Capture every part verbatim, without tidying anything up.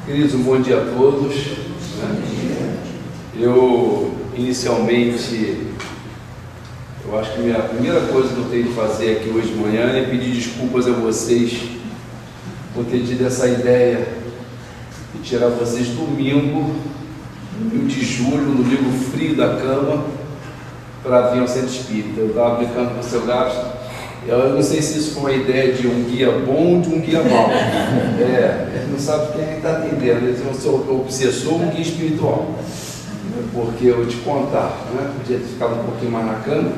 Queridos, um bom dia a todos. Né? Eu, inicialmente, eu acho que a primeira coisa que eu tenho de fazer aqui hoje de manhã é pedir desculpas a vocês por ter tido essa ideia de tirar vocês domingo, domingo de julho, no domingo frio da cama, para vir ao centro espírita. Eu estava brincando com o seu gasto. Eu não sei se isso foi uma ideia de um guia bom ou de um guia mau. É, ele não sabe quem está atendendo. Ele diz, eu sou obsessor ou um guia espiritual. Porque eu vou te contar, né? Podia ter ficado um pouquinho mais na cama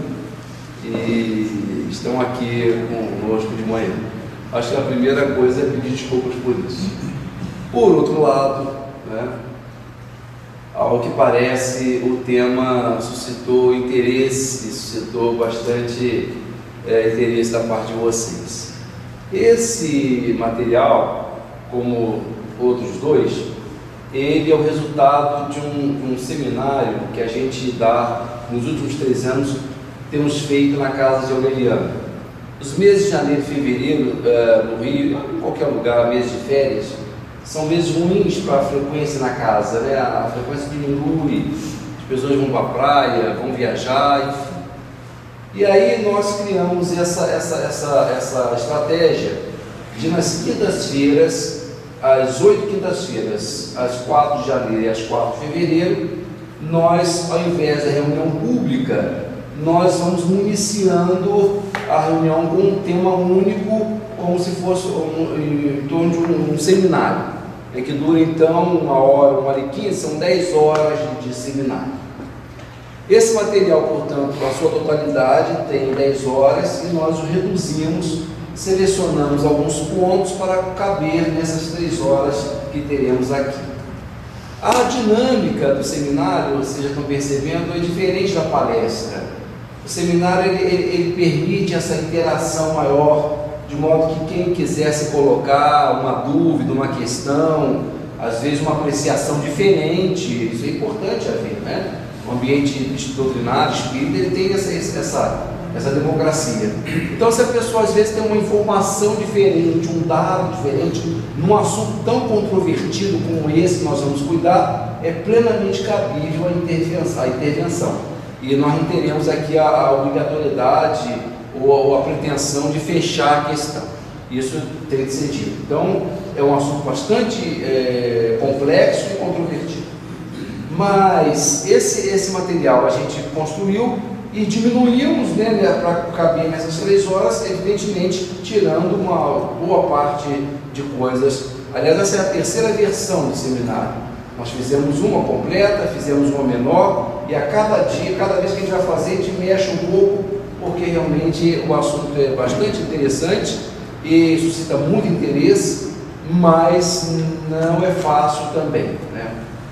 e estão aqui conosco de manhã. Acho que a primeira coisa é pedir desculpas por isso. Por outro lado, né, ao que parece, o tema suscitou interesse, suscitou bastante é, interesse da parte de vocês. Esse material, como outros dois, ele é o resultado de um, um seminário que a gente dá nos últimos três anos, temos feito na casa de Aureliano. Os meses de janeiro e fevereiro, é, no Rio, em qualquer lugar, meses de férias, são meses ruins para a frequência na casa, né? A frequência diminui, as pessoas vão para a praia, vão viajar, enfim. E aí nós criamos essa, essa, essa, essa estratégia de nas quintas-feiras, às oito quintas-feiras, às quatro de janeiro e às quatro de fevereiro, nós, ao invés da reunião pública, nós vamos municiando a reunião com um tema único, como se fosse um, em torno de um, um seminário, é que dura então uma hora, uma hora e quinze, são dez horas de, de seminário. Esse material, portanto, na sua totalidade, tem dez horas e nós o reduzimos, selecionamos alguns pontos para caber nessas três horas que teremos aqui. A dinâmica do seminário, vocês já estão percebendo, é diferente da palestra. O seminário ele, ele, ele permite essa interação maior, de modo que quem quisesse colocar uma dúvida, uma questão, às vezes uma apreciação diferente, isso é importante haver, né? O ambiente doutrinário, espírita, ele tem essa, essa, essa democracia. Então, se a pessoa às vezes tem uma informação diferente, um dado diferente, num assunto tão controvertido como esse que nós vamos cuidar, é plenamente cabível a intervenção. A intervenção. E nós não teremos aqui a, a obrigatoriedade ou a, ou a pretensão de fechar a questão. Isso tem de ser dito. Então, é um assunto bastante é, complexo e controvertido. Mas esse, esse material a gente construiu e diminuímos, né, para caber nessas três horas, evidentemente tirando uma boa parte de coisas. Aliás, essa é a terceira versão do seminário. Nós fizemos uma completa, fizemos uma menor, e a cada dia, cada vez que a gente vai fazer, a gente mexe um pouco, porque realmente o assunto é bastante interessante e suscita muito interesse, mas não é fácil também, né?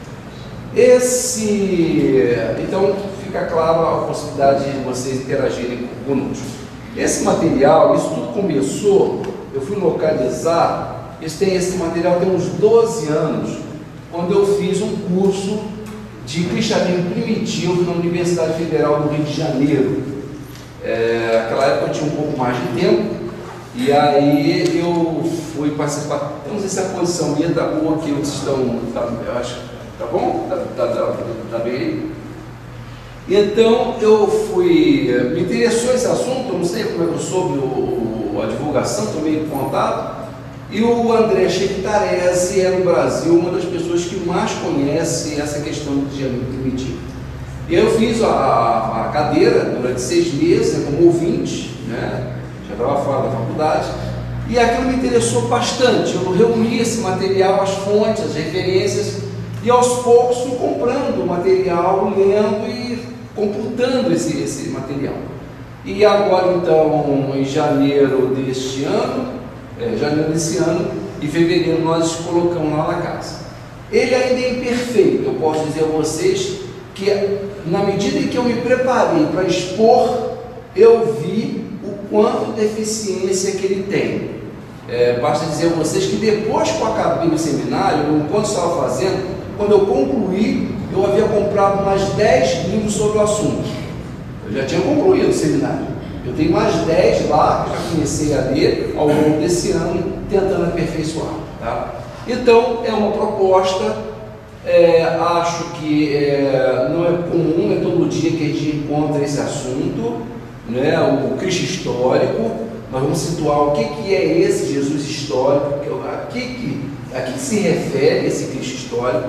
Esse, então fica claro a possibilidade de vocês interagirem conosco. Esse material, isso tudo começou, eu fui localizar, esse, tem, esse material tem uns doze anos, quando eu fiz um curso de cristianismo primitivo na Universidade Federal do Rio de Janeiro. É, naquela época eu tinha um pouco mais de tempo, e aí eu fui participar. Eu não sei se a posição minha está boa aqui, vocês estão, tá, eu acho. Tá bom? Tá, tá, tá, tá bem? Então eu fui, me interessou esse assunto, eu não sei como é que eu soube o, a divulgação, tomei contato, e o André Chequitarese é no Brasil uma das pessoas que mais conhece essa questão do cristianismo primitivo. E eu fiz a, a cadeira durante seis meses, né, como ouvinte, né, já estava fora da faculdade, e aquilo me interessou bastante. Eu reuni esse material, as fontes, as referências, e aos poucos fui comprando o material, lendo e computando esse, esse material. E agora então, em janeiro deste ano, é, janeiro desse ano e fevereiro nós colocamos lá na casa. Ele ainda é imperfeito, eu posso dizer a vocês que na medida em que eu me preparei para expor, eu vi o quanto de deficiência que ele tem. É, basta dizer a vocês que depois que eu acabei o seminário, enquanto estava fazendo, quando eu concluí, eu havia comprado mais dez livros sobre o assunto. Eu já tinha concluído o seminário. Eu tenho mais dez lá, que eu já comecei a ler ao longo desse ano, tentando aperfeiçoar. Tá? Então, é uma proposta, é, acho que é, não é comum, é todo dia que a gente encontra esse assunto, né, o Cristo histórico. Nós vamos situar o que, que é esse Jesus histórico, a que, que, a que se refere esse Cristo histórico,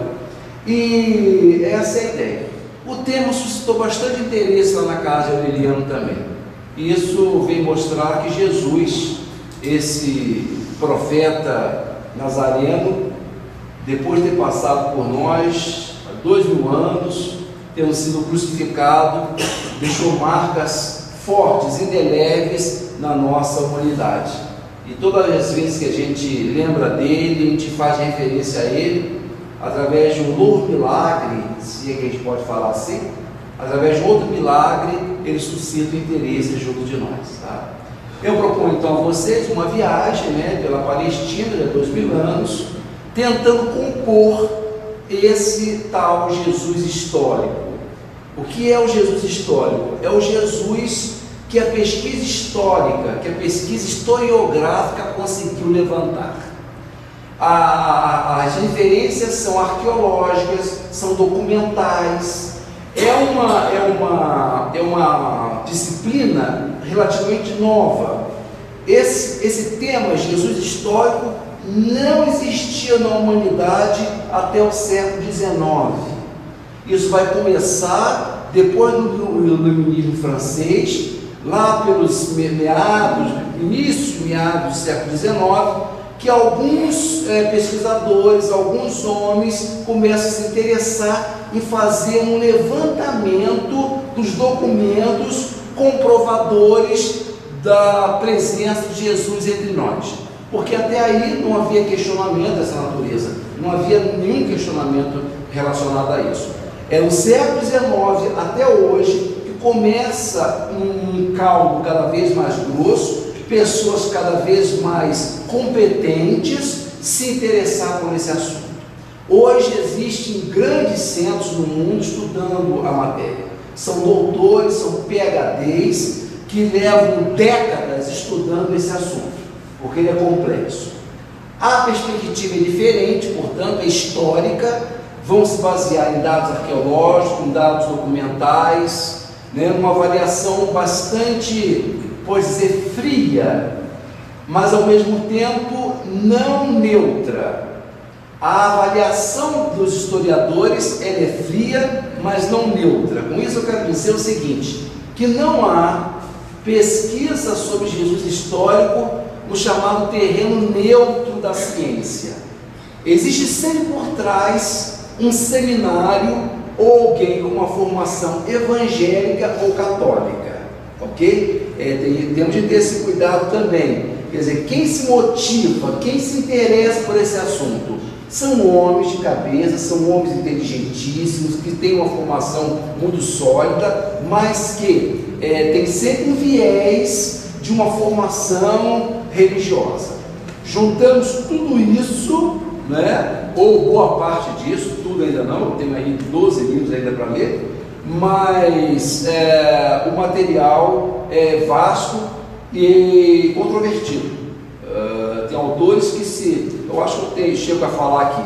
e essa é a ideia. O tema suscitou bastante interesse lá na casa de Aureliano também. Isso vem mostrar que Jesus, esse profeta nazareno, depois de ter passado por nós há dois mil anos, tendo sido crucificado, deixou marcas fortes, indeléveis na nossa humanidade. E todas as vezes que a gente lembra dele, a gente faz referência a ele, através de um novo milagre, se é que a gente pode falar assim, através de outro milagre, ele suscita o interesse junto de nós. Tá? Eu proponho então a vocês uma viagem, né, pela Palestina de dois mil anos, tentando compor esse tal Jesus histórico. O que é o Jesus histórico? É o Jesus que a pesquisa histórica, que a pesquisa historiográfica conseguiu levantar. A, as referências são arqueológicas, são documentais. É uma, é uma, é uma disciplina relativamente nova. Esse, esse tema, Jesus histórico, não existia na humanidade até o século dezenove. Isso vai começar depois do iluminismo francês, lá pelos meados, início, meados do século dezenove, que alguns é, pesquisadores, alguns homens começam a se interessar em fazer um levantamento dos documentos comprovadores da presença de Jesus entre nós. Porque até aí não havia questionamento dessa natureza, não havia nenhum questionamento relacionado a isso. É o século dezenove até hoje que começa um caldo cada vez mais grosso, pessoas cada vez mais competentes se interessar por esse assunto. Hoje existem grandes centros no mundo estudando a matéria. São doutores, são P H Ds que levam décadas estudando esse assunto, porque ele é complexo. A perspectiva é diferente, portanto, é histórica, vão se basear em dados arqueológicos, em dados documentais, né, numa avaliação bastante, pode dizer, fria, mas ao mesmo tempo não neutra. A avaliação dos historiadores ela é fria, mas não neutra. Com isso eu quero dizer o seguinte, que não há pesquisa sobre Jesus histórico no chamado terreno neutro da ciência. Existe sempre por trás um seminário ou alguém com uma formação evangélica ou católica, ok? É, tem, temos de ter esse cuidado também. Quer dizer, quem se motiva, quem se interessa por esse assunto, são homens de cabeça, são homens inteligentíssimos, que têm uma formação muito sólida, mas que é, tem sempre um viés de uma formação religiosa. Juntamos tudo isso, né, ou boa parte disso, tudo ainda não, eu tenho aí doze livros ainda para ler, mas é, o material é vasto e controvertido. Uh, tem autores que se, eu acho que eu tenho, chego a falar aqui,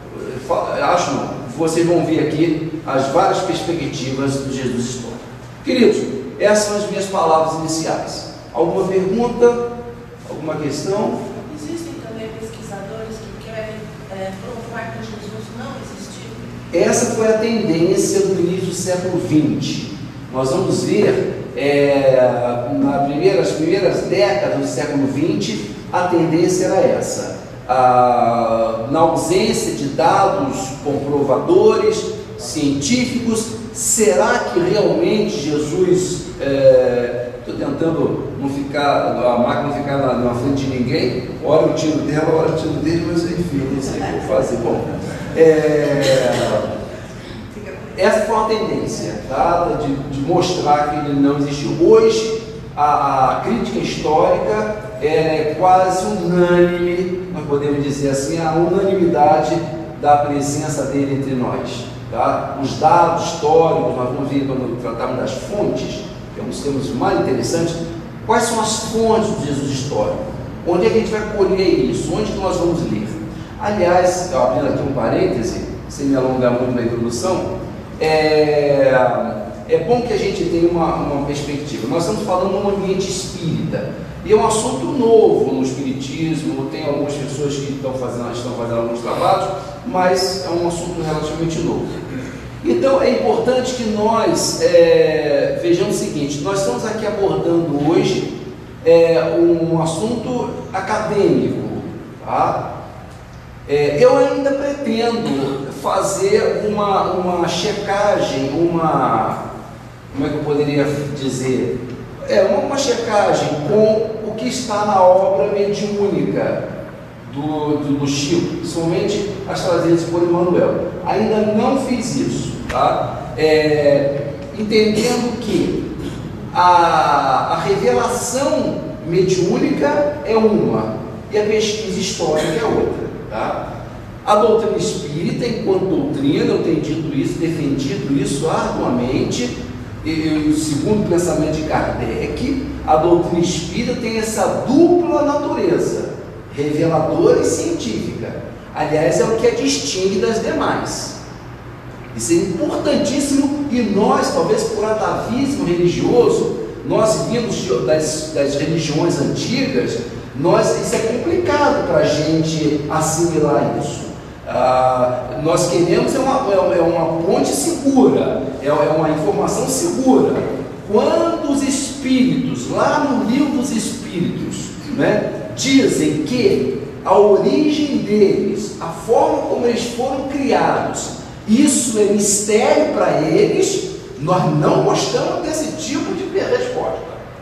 eu acho não, vocês vão ver aqui as várias perspectivas do Jesus histórico. Queridos, essas são as minhas palavras iniciais. Alguma pergunta? Alguma questão? Existem também pesquisadores que querem é, provar que Jesus não existiu? Essa foi a tendência do início do século vinte. Nós vamos ver, é, nas primeiras, primeiras décadas do século vinte, a tendência era essa. Ah, na ausência de dados comprovadores, científicos, será que realmente Jesus... Estou é, tentando não ficar, a máquina não ficar na, na frente de ninguém, hora eu tiro dela, hora eu tiro dele, mas enfim, não sei o que eu vou fazer. Bom, é, essa foi uma tendência, tá? de, de mostrar que ele não existiu. Hoje, a, a crítica histórica é quase unânime, nós podemos dizer assim, a unanimidade da presença dele entre nós. Tá? Os dados históricos, nós vamos ver quando tratarmos das fontes, que é um dos temas mais interessantes. Quais são as fontes do Jesus histórico? Onde é que a gente vai colher isso? Onde que nós vamos ler? Aliás, abrindo aqui um parêntese, sem me alongar muito na introdução, é, é bom que a gente tenha uma, uma perspectiva. Nós estamos falando num ambiente espírita, e é um assunto novo no espiritismo. Tem algumas pessoas que estão fazendo, estão fazendo alguns trabalhos, mas é um assunto relativamente novo. Então é importante que nós é, vejamos o seguinte: nós estamos aqui abordando hoje é, um assunto acadêmico, tá? É, eu ainda pretendo fazer uma, uma checagem, uma, como é que eu poderia dizer? É, uma, uma checagem com o que está na obra mediúnica do, do, do Chico, principalmente as trazidas por Emmanuel. Ainda não fiz isso, tá? É, entendendo que a, a revelação mediúnica é uma e a pesquisa histórica é outra, tá? A doutrina espírita, enquanto doutrina, eu tenho dito isso, defendido isso arduamente. E o segundo pensamento de Kardec, a doutrina espírita tem essa dupla natureza, reveladora e científica. Aliás, é o que a distingue das demais. Isso é importantíssimo, e nós, talvez por atavismo religioso, nós vimos das, das religiões antigas, nós, isso é complicado para a gente assimilar isso. Ah, nós queremos é uma, é uma ponte segura, é uma informação segura. Quando os espíritos, lá no livro dos espíritos, né, dizem que a origem deles, a forma como eles foram criados, isso é mistério para eles, nós não gostamos desse tipo de resposta.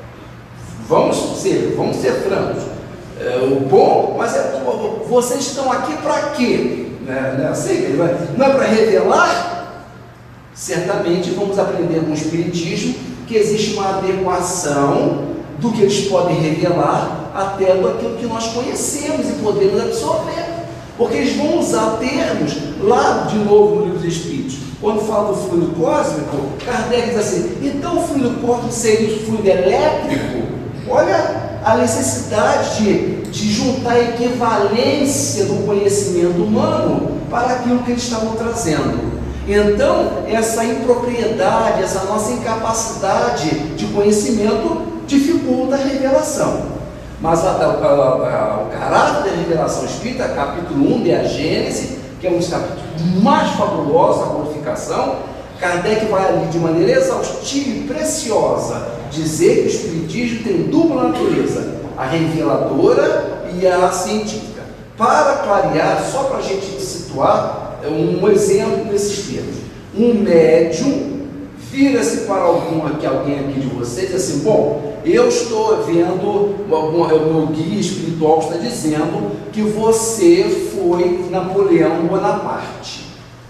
Vamos ser, vamos ser francos. É, o bom, mas é, vocês estão aqui para quê? Não é assim? Não é para revelar? Certamente vamos aprender com o Espiritismo que existe uma adequação do que eles podem revelar até daquilo que nós conhecemos e podemos absorver. Porque eles vão usar termos lá de novo no livro dos Espíritos. Quando fala do fluido cósmico, Kardec diz assim: então o fluido cósmico seria o fluido elétrico? Olha a necessidade de, de juntar a equivalência do conhecimento humano para aquilo que eles estavam trazendo. Então, essa impropriedade, essa nossa incapacidade de conhecimento dificulta a revelação. Mas a, a, a, o caráter da revelação espírita, capítulo um de A Gênese, que é um dos capítulos mais fabulosos da codificação, Kardec vai ali de maneira exaustiva e preciosa dizer que o Espiritismo tem dupla natureza, a reveladora e a científica. Para clarear, só para a gente situar, um exemplo desses termos: um médium vira-se para algum aqui, alguém aqui de vocês e diz assim: bom, eu estou vendo, o meu guia espiritual está dizendo que você foi Napoleão Bonaparte.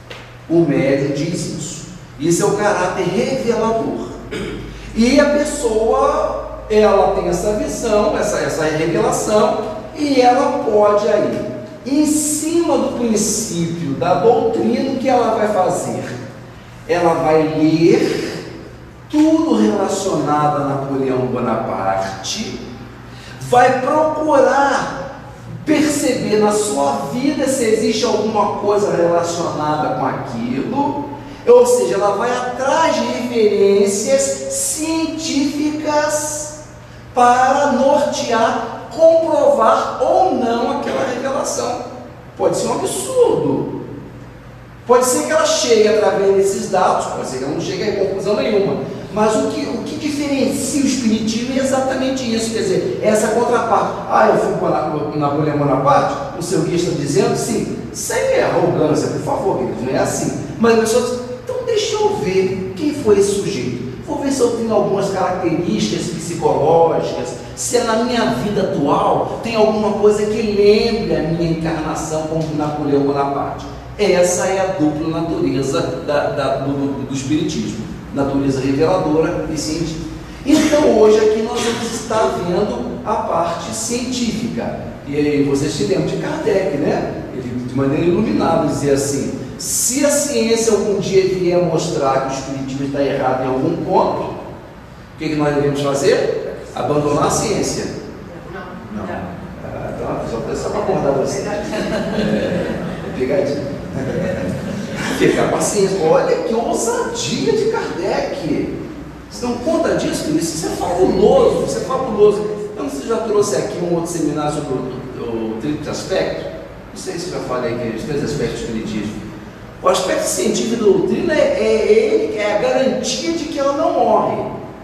O médium diz isso. Isso é o caráter revelador. E a pessoa, ela tem essa visão, essa, essa revelação, e ela pode aí, em cima do princípio da doutrina, o que ela vai fazer? Ela vai ler tudo relacionado a Napoleão Bonaparte, vai procurar perceber na sua vida se existe alguma coisa relacionada com aquilo, ou seja, ela vai atrás de referências científicas para nortear, comprovar ou não aquela revelação. Pode ser um absurdo, pode ser que ela chegue através desses dados, pode ser que ela não chegue a conclusão nenhuma, mas o que, o que diferencia o Espiritismo é exatamente isso, quer dizer, essa contraparte. Ah, eu fui para Napoleão Bonaparte, o seu guia está dizendo, sim, sem arrogância, por favor, queridos, não é assim, mas a pessoa diz: então deixa eu ver quem foi esse sujeito, vou ver se eu tenho algumas características psicológicas, se é na minha vida atual tem alguma coisa que lembre a minha encarnação como Napoleão Bonaparte. Essa é a dupla natureza da, da, do, do Espiritismo, natureza reveladora e científica. Então hoje aqui nós vamos estar vendo a parte científica, e aí vocês se lembram de Kardec, né? Ele de maneira iluminada dizia assim: se a ciência algum dia vier mostrar que o Espiritismo está errado em algum ponto, o que, que nós devemos fazer? Abandonar a ciência. Não. Não. Ah, então a pessoa está só para acordar você. É, pegadinha. Ficar paciência. Olha que ousadia de Kardec. Você não conta disso, querido? Isso é fabuloso, isso é fabuloso. Então, você já trouxe aqui um outro seminário sobre o, o triplo aspecto? Não sei se eu já falei aqui, os três aspectos do espiritismo. O aspecto científico da doutrina é, é, é a garantia de que ela não morre,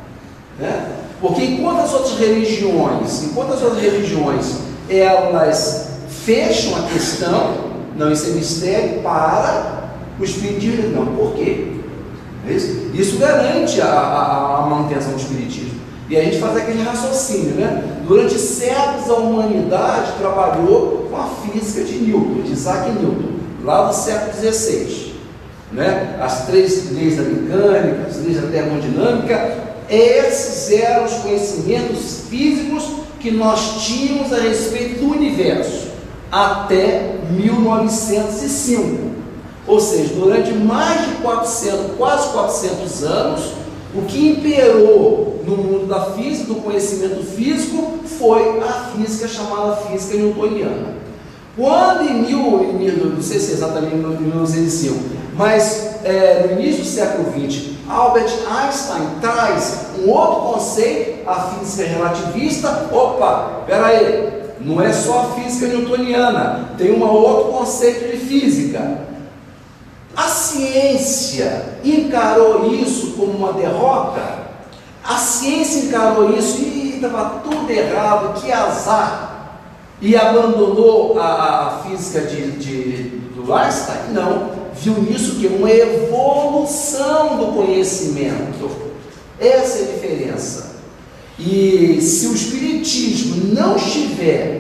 né? Porque enquanto as outras religiões, enquanto as outras religiões, elas fecham a questão, não, isso é mistério, para o espiritismo não. Por quê? Isso, isso garante a, a, a manutenção do espiritismo. E a gente faz aquele raciocínio, né? Durante séculos a humanidade trabalhou com a física de Newton, de Isaac Newton, lá do século dezesseis, né? As três leis da mecânica, as leis da termodinâmica, esses eram os conhecimentos físicos que nós tínhamos a respeito do universo até mil novecentos e cinco. Ou seja, durante mais de quatrocentos, quase quatrocentos anos, o que imperou no mundo da física, do conhecimento físico, foi a física chamada física newtoniana. Quando em mil, não sei se é exatamente em mil novecentos e cinco, mas é, no início do século vinte, Albert Einstein traz um outro conceito, a física relativista. Opa, espera aí, não é só a física newtoniana, tem um outro conceito de física. A ciência encarou isso como uma derrota. A ciência encarou isso e estava tudo errado, que azar, e abandonou a, a física de, de, do Einstein? Não, viu nisso que uma evolução do conhecimento. Essa é a diferença. E se o espiritismo não estiver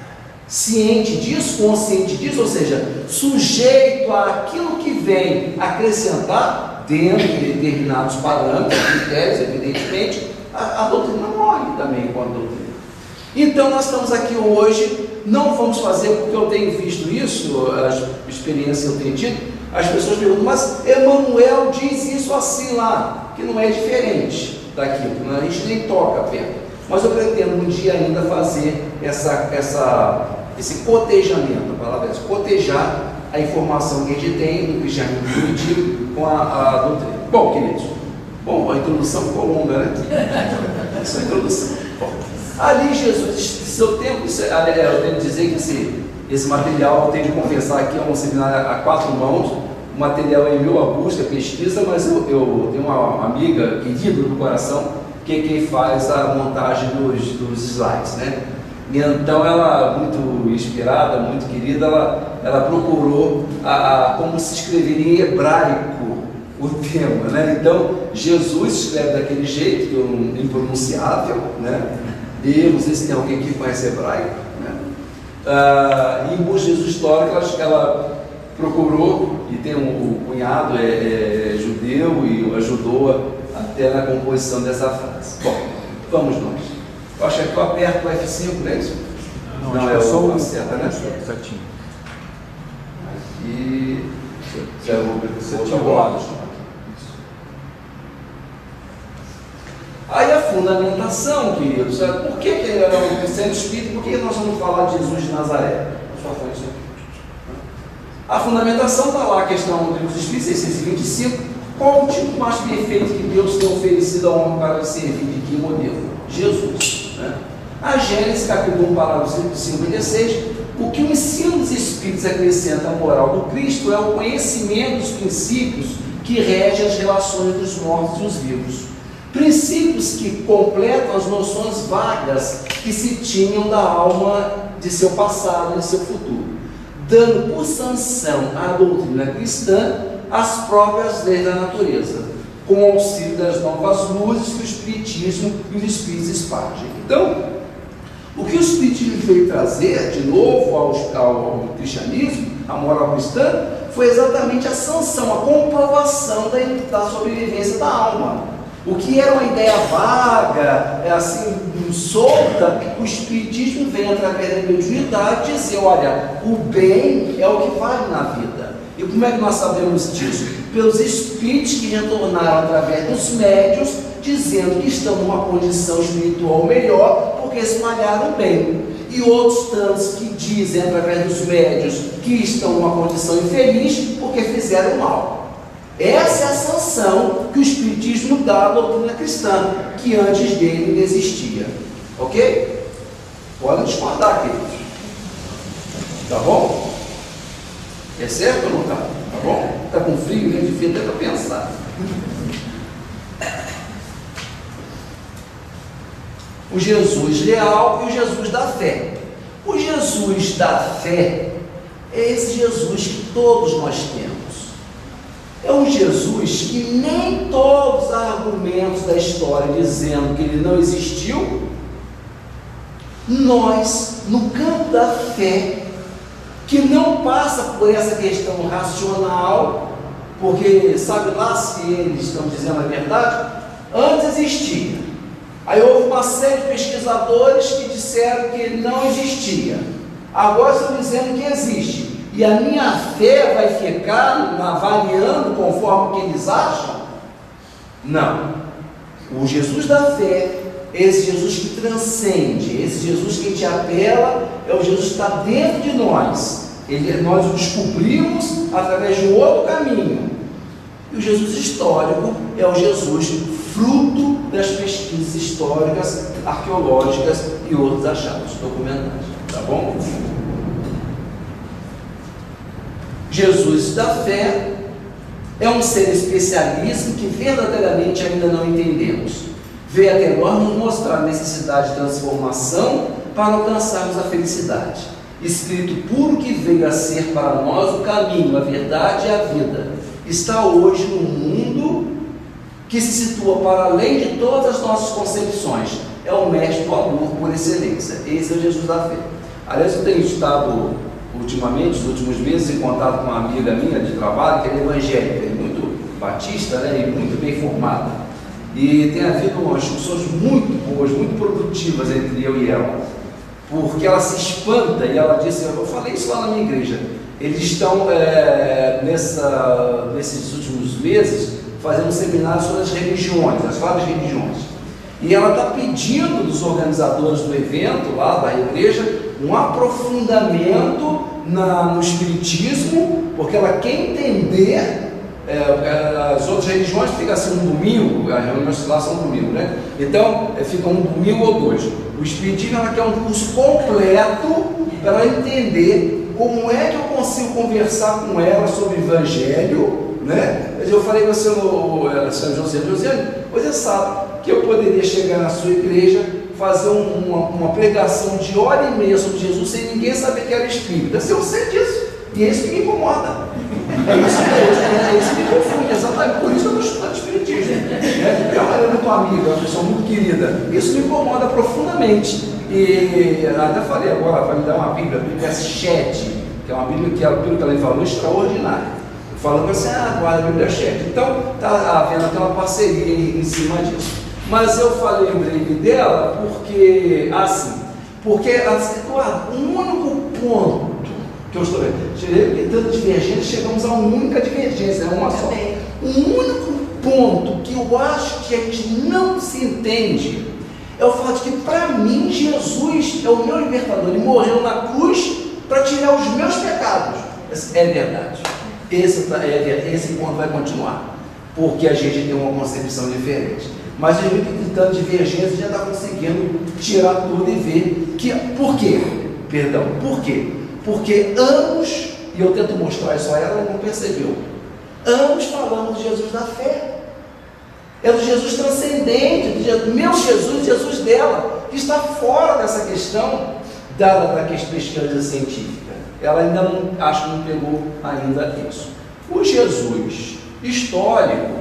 ciente disso, consciente disso, ou seja, sujeito àquilo que vem acrescentar dentro de determinados parâmetros, critérios, evidentemente, a, a doutrina morre também com a doutrina. Então nós estamos aqui hoje, não vamos fazer, porque eu tenho visto isso, as experiências que eu tenho tido, as pessoas perguntam, mas Emmanuel diz isso assim lá, que não é diferente daquilo, a gente nem toca perto. Mas eu pretendo um dia ainda fazer essa, essa, esse cotejamento, a palavra é essa, cotejar a informação que a gente tem do cristianismo primitivo com a, a doutrina. Bom, queridos, bom, a introdução ficou longa, né? Essa é a introdução. Bom, ali Jesus, seu tempo, eu tenho que dizer que esse, esse material, eu tenho de confessar que é um seminário a quatro mãos, o material é meu, a busca, a pesquisa, mas eu, eu tenho uma amiga querida do coração, que é quem faz a montagem dos, dos slides, né? E então ela, muito inspirada, muito querida, ela, ela procurou a, a, como se escreveria em hebraico o tema, né? Então, Jesus escreve daquele jeito, que é um impronunciável, né? E não sei se tem alguém que conhece hebraico, né? Ah, e em busca de Jesus histórico, ela, ela procurou, e tem um, o cunhado é, é, é judeu e o ajudou até na composição dessa frase. Bom, vamos nós. Eu acho que eu aperto o F cinco, não é isso? Não, não acho é que é só o seta, né? Certinho. Aqui. Zero Certinho rolado. Aí a fundamentação, queridos, por que, que é o sendo espírito, por que nós vamos falar de Jesus de Nazaré? Só foi isso aqui. A fundamentação está lá, a questão do livro dos Espíritos, seiscentos e vinte e cinco. Qual o tipo mais perfeito que Deus tem oferecido ao homem para servir? De que modelo? Jesus. Né? A Gênesis, capítulo um, parágrafo cinquenta e seis, o que o ensino dos Espíritos acrescenta à moral do Cristo é o conhecimento dos princípios que regem as relações dos mortos e dos vivos. Princípios que completam as noções vagas que se tinham da alma de seu passado e de seu futuro, dando por sanção à doutrina cristã as próprias leis da natureza, com o auxílio das novas luzes que o Espiritismo e os Espíritos espargem. Então, o que o Espiritismo veio trazer de novo ao, ao cristianismo, à moral cristã, foi exatamente a sanção, a comprovação da, da sobrevivência da alma. O que era uma ideia vaga, assim, solta, o Espiritismo vem através da mediunidade dizer, olha, o bem é o que vale na vida. E como é que nós sabemos disso? Pelos espíritos que retornaram através dos médiuns, dizendo que estão numa condição espiritual melhor, porque espalharam bem. E outros tantos que dizem através dos médiuns que estão numa condição infeliz, porque fizeram mal. Essa é a sanção que o Espiritismo dá à doutrina cristã, que antes dele não existia. Ok? Podem discordar, queridos. Tá bom? É certo ou não tá? Tá bom? Tá com frio, né? Devia até para pensar. O Jesus real e o Jesus da fé. O Jesus da fé é esse Jesus que todos nós temos. É um Jesus que nem todos os argumentos da história dizendo que ele não existiu, nós, no campo da fé, que não passa por essa questão racional, porque sabe lá se eles estão dizendo a verdade? Antes existia. Aí houve uma série de pesquisadores que disseram que não existia. Agora estão dizendo que existe. E a minha fé vai ficar variando conforme o que eles acham? Não. O Jesus da fé, esse Jesus que transcende, esse Jesus que te apela, é o Jesus que está dentro de nós. Ele, nós o descobrimos através de um outro caminho. E o Jesus histórico é o Jesus fruto das pesquisas históricas, arqueológicas e outros achados documentais. Tá bom? Jesus da fé é um ser especialíssimo que verdadeiramente ainda não entendemos. Veio até nós nos mostrar a necessidade de transformação para alcançarmos a felicidade. Espírito puro que veio a ser para nós o caminho, a verdade e a vida. Está hoje no mundo que se situa para além de todas as nossas concepções. É o mestre do amor por excelência. Esse é o Jesus da fé. Aliás, eu tenho estado ultimamente, nos últimos meses, em contato com uma amiga minha de trabalho, que é evangélica, é muito batista, né, e muito bem formada. E tem havido umas discussões muito boas, muito produtivas entre eu e ela, porque ela se espanta e ela disse, eu falei isso lá na minha igreja, eles estão é, nessa, nesses últimos meses fazendo um seminário sobre as religiões, as várias religiões. E ela está pedindo dos organizadores do evento lá da igreja um aprofundamento na, no espiritismo, porque ela quer entender é, as outras religiões. Fica assim um domingo, as reuniões lá são um domingo, né? Então é, fica um domingo ou dois. O espiritismo, ela quer um curso completo para ela entender como é que eu consigo conversar com ela sobre o evangelho, né? Eu falei com o senhor São José, José, você sabe que eu poderia chegar na sua igreja, fazer um, uma, uma pregação de hora e meia sobre Jesus sem ninguém saber que era espírita. Eu sei disso, e é isso que me incomoda. É isso, é, é isso que me confunde, exatamente por isso que eu estou estudando espiritismo. Né? Porque ela é muito amiga, uma pessoa muito querida. Isso me incomoda profundamente. E até falei agora, vai me dar uma Bíblia, a Bíblia Chet, que é uma Bíblia que, pelo que ela me falou, extraordinária. Falando assim, ah, guarda a Bíblia Chet. Então, está havendo aquela parceria em, em cima disso. Mas eu falei em breve dela porque, assim, porque assim, um único ponto que eu estou vendo, tanto divergente, chegamos a uma única divergência, é uma só. Um único ponto que eu acho que a gente não se entende é o fato de que, para mim, Jesus é o meu libertador. Ele morreu na cruz para tirar os meus pecados. É verdade. Esse, é, esse ponto vai continuar, porque a gente tem uma concepção diferente. Mas a gente, tentando divergência, já está conseguindo tirar tudo e ver que, por quê? Perdão, por quê? Porque ambos, e eu tento mostrar isso a ela, ela não percebeu, ambos falamos de Jesus da fé. É do Jesus transcendente, do Jesus, meu Jesus, Jesus dela, que está fora dessa questão da, da pesquisa científica. Ela ainda não, acho que não pegou ainda isso. O Jesus histórico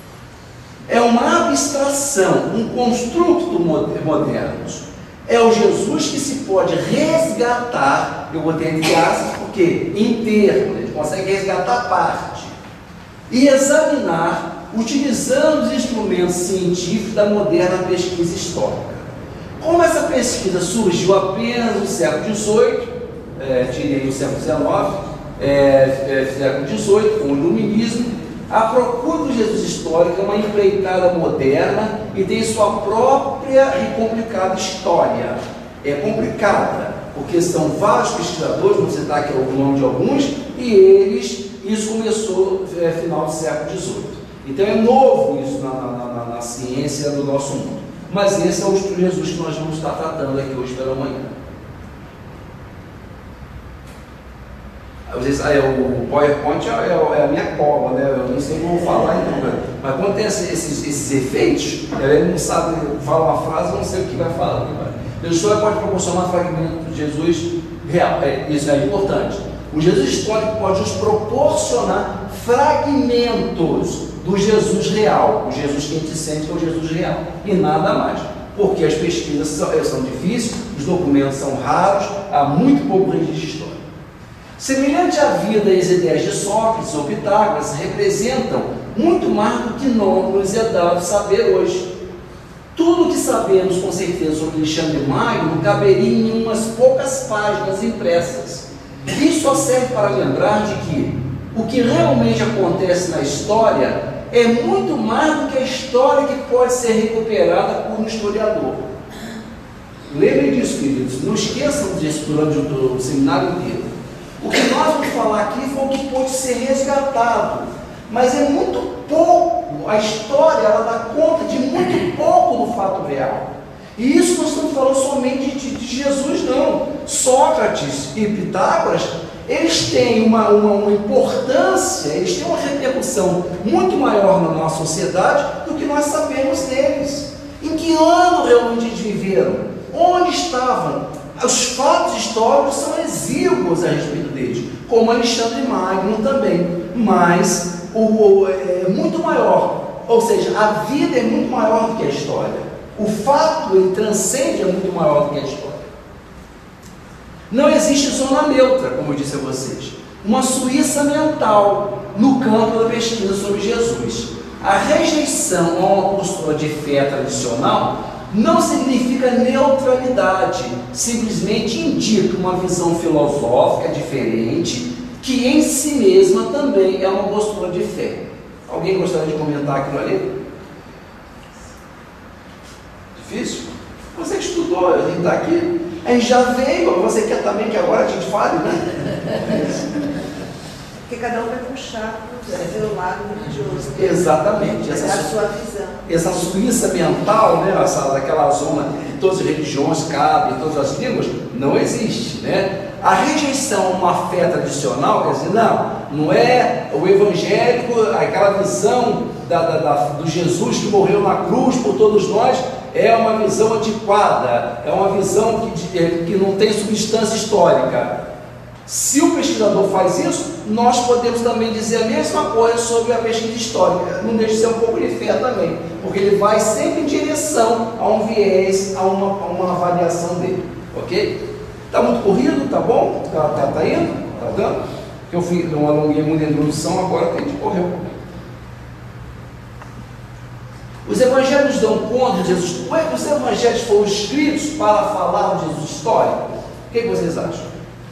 é uma abstração, um construto moderno. É o Jesus que se pode resgatar, eu botei entre aspas, porque interno, ele consegue resgatar parte, e examinar, utilizando os instrumentos científicos da moderna pesquisa histórica. Como essa pesquisa surgiu apenas no século dezoito, é, tirei o século dezenove, é, é, século dezoito, com o iluminismo. A procura do Jesus histórico é uma empreitada moderna e tem sua própria e complicada história. É complicada, porque são vários pesquisadores, vou citar aqui o nome de alguns, e eles, isso começou no é, final do século dezoito. Então é novo isso na, na, na, na ciência do nosso mundo. Mas esse é o estudo de Jesus que nós vamos estar tratando aqui hoje pela manhã. Às vezes, ah, é, o PowerPoint é, é a minha cola, né? Eu não sei como falar então, né? Mas quando tem esses, esses efeitos, ele não sabe, fala uma frase, não sei o que vai falar. Né? A história pode proporcionar fragmentos de Jesus real, é, isso é importante. O Jesus histórico pode nos proporcionar fragmentos do Jesus real, o Jesus que a gente sente que é o Jesus real, e nada mais, porque as pesquisas são, são difíceis, os documentos são raros, há muito pouco registro de história. Semelhante à vida e as ideias de Sócrates ou Pitágoras, representam muito mais do que nos é dado saber hoje. Tudo o que sabemos com certeza sobre Alexandre Magno caberia em umas poucas páginas impressas. Isso só serve para lembrar de que o que realmente acontece na história é muito mais do que a história que pode ser recuperada por um historiador. Lembrem disso, queridos. Não esqueçam disso durante o seminário inteiro. O que nós vamos falar aqui foi o que pode ser resgatado, mas é muito pouco. A história ela dá conta de muito pouco do fato real. E isso nós estamos falando somente de, de Jesus, não. Sócrates e Pitágoras, eles têm uma, uma, uma importância, eles têm uma repercussão muito maior na nossa sociedade do que nós sabemos deles. Em que ano realmente eles viveram? Onde estavam? Os fatos históricos são exíguos a respeito deles, como Alexandre Magno também, mas o, o, é muito maior, ou seja, a vida é muito maior do que a história. O fato, ele transcende, é muito maior do que a história. Não existe zona neutra, como eu disse a vocês, uma Suíça mental no campo da pesquisa sobre Jesus. A rejeição a uma postura de fé tradicional não significa neutralidade, simplesmente indica uma visão filosófica diferente, que em si mesma também é uma postura de fé. Alguém gostaria de comentar aquilo ali? Difícil? Você que estudou, a gente está aqui, a gente já veio, você quer também que agora a gente fale, né? Porque cada um vai puxar para o seu lado religioso. Exatamente. Essa, a sua visão. Essa Suíça mental, né, essa, daquela zona que todas as religiões cabem, todas as línguas, não existe, né? A rejeição a uma fé tradicional, quer dizer, não, não é o evangélico, aquela visão da, da, da, do Jesus que morreu na cruz por todos nós, é uma visão antiquada, é uma visão que, que não tem substância histórica. Se o pesquisador faz isso, nós podemos também dizer a mesma coisa sobre a pesquisa histórica. Não deixa de ser um pouco de fé também, porque ele vai sempre em direção a um viés, a uma, a uma avaliação dele, ok? Está muito corrido, tá bom? Está tá, tá indo? Está dando? Porque eu fui, não alonguei muito a introdução, agora tem que correr um pouquinho. Os evangelhos dão conta de Jesus. Os evangelhos foram escritos para falar de Jesus histórico? O que vocês acham?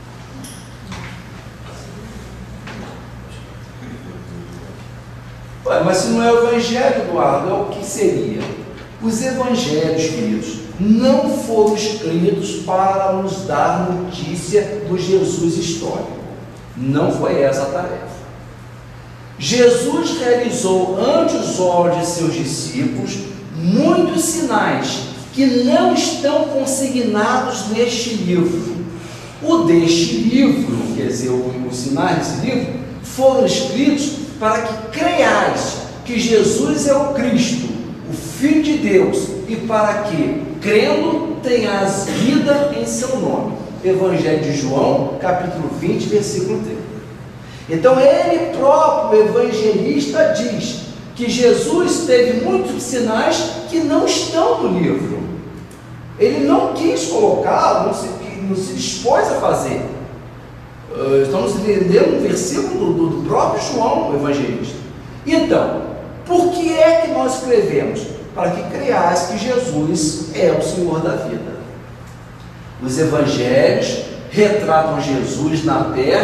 Ué, mas se não é o evangelho, Eduardo, é o que seria? Os evangelhos, queridos, não foram escritos para nos dar notícia do Jesus histórico. Não foi essa a tarefa. Jesus realizou ante os olhos de seus discípulos muitos sinais que não estão consignados neste livro. O deste livro, quer dizer, os sinais desse livro, foram escritos para que creiais que Jesus é o Cristo, o Filho de Deus, e para que, crendo, tenhas vida em seu nome. Evangelho de João, capítulo vinte, versículo trinta. Então ele próprio, o evangelista, diz que Jesus teve muitos sinais que não estão no livro. Ele não quis colocar, não se, não se dispôs a fazer. Uh, estamos lendo um versículo do, do próprio João, o evangelista. Então, por que é que nós escrevemos? Para que creiais que Jesus é o Senhor da vida. Os evangelhos retratam Jesus na terra